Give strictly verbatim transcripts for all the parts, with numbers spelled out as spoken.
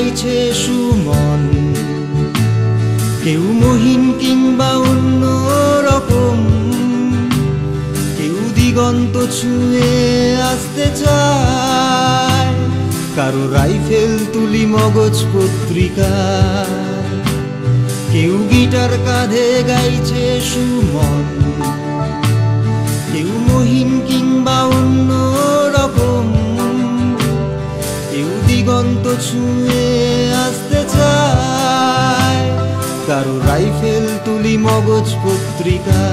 গাইছে সুমন, কেউ মহিন কিংবা অন্য রকম, কেউ দিগন্ত ছুঁয়ে আসতে চায়, কারো রাইফেল তুলি মগজ পত্রিকা, কেউ গিটার কাঁধে গাইছে সুমন, কেউ মহিন কিংবা অন্য রকম, কেউ দিগন্ত ছুঁয়ে আসতে চায়, কারো রাইফেল তুলি মগজ পত্রিকা।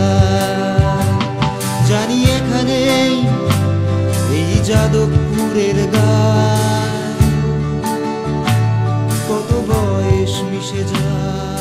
জানি এখানেই এই যাদবপুরের গায় কত বয়স মিশে যায়।